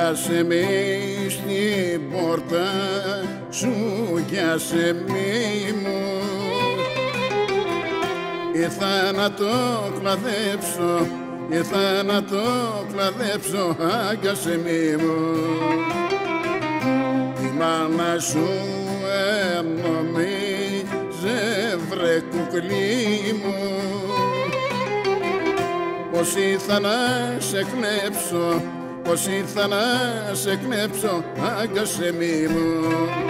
γιάσε με στην πόρτα σου, γιάσε μη μου. Ήρθα να το κλαδέψω, ήρθα να το κλαδέψω, άγκασε μη μου. Η μάνα σου νομίζε βρε κουκλί μου, πως ήρθα να σε κλέψω, πως ήρθα να σε κλέψω, άγκασε μη μου.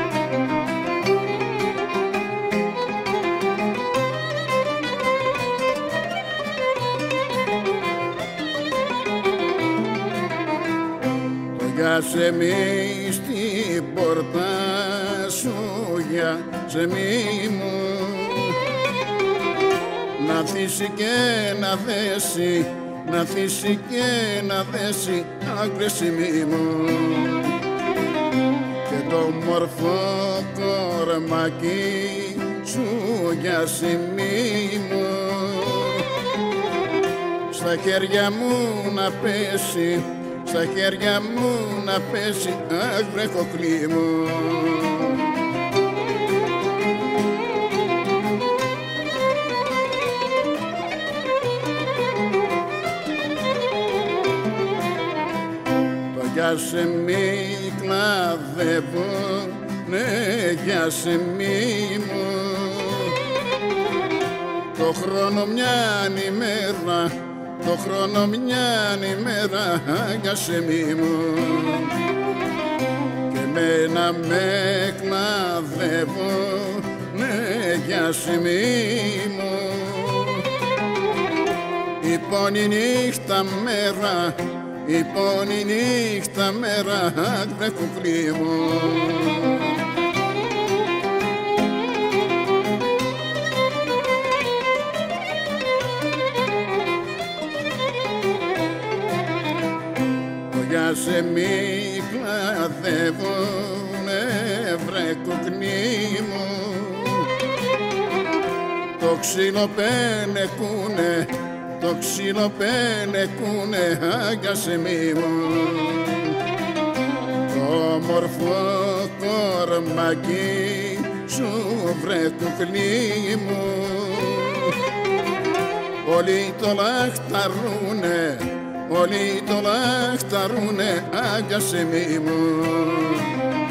Γιάσε μη στην πόρτα σου, γιάσε μη μου. Να θύσει και να δέσει, να θύσει και να δέσει, άγκρεση μη μου. Και το μορφό κορμάκι σου, γιάσε μη μου. Στα χέρια μου να πέσει, στα χέρια μου να πέσει, αχ βρε κοκλί μου. Το γιάσε μη κλαδεύω, ναι γιάσε μη μου. Το χρόνο μιαν ημέρα, το χρόνο μιαν ημέρα, άγκασε μη μου. Και εμένα με κλαδεύω, ναι γιάσε μη μου. Υπόνη νύχτα μέρα, υπόνη νύχτα μέρα, αχ βρε κουκλί μου. Γιάσε μη κλαδεύω, ναι βρε κουκνί μου. Το ξύλο πενεκούνε, το ξύλο πενεκούνε, άγκασε μη μου. Το μορφό κορμάκι σου βρε κουκνί μου. Όλοι το λαχταρούνε, όλοι το λαχταρούνε, άγκασε μη μου.